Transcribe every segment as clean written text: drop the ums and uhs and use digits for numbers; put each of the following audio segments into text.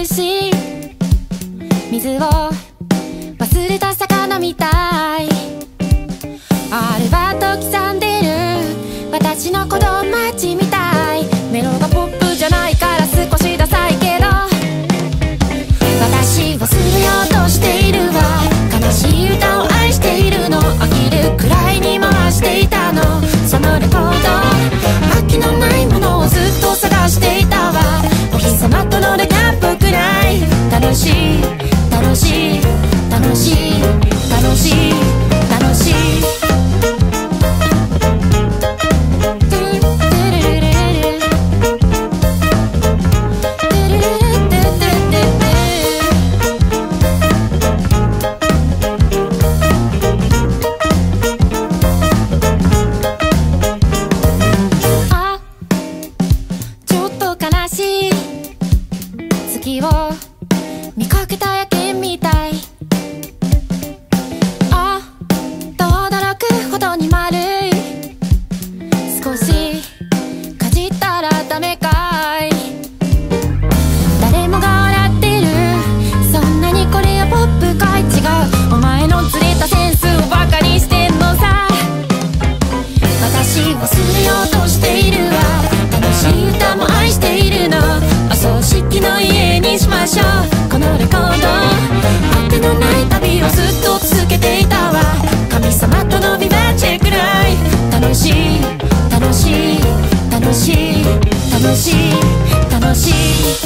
るし、水を忘れた魚みたい。あれはと刻んでる私の子供町みたい。メロがポップじゃないから少しダサいけど、私を忘れようとしているわ。悲しい歌を愛しているの。飽きるくらいに回していたの。そのレコード、飽きのないものをずっと探していたわ。お日様とのレキャップくらい楽しい楽しい楽しい楽しい楽しい。月を見かけた夜景みたい。あっと驚くほどに丸い。少しかじったらダメかい。誰もが笑ってる。そんなにこれはポップかい。違う、お前のずれたセンスをバカにしてんのさ。私を忘れようとしているわ。楽しい歌も愛しているの。お葬式の家にしましょう。このレコード、果てのない旅をずっと続けていたわ。神様とのビバチェくらい楽しい楽しい楽しい楽しい楽しい。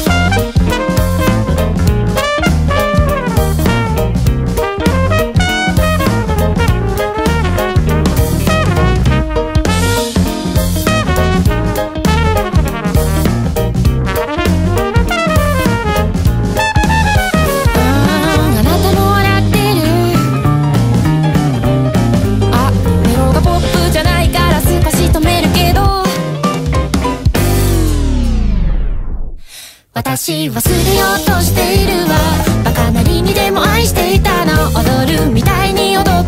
私忘れようとしているわ。バカなりにでも愛していたの。踊るみたいに踊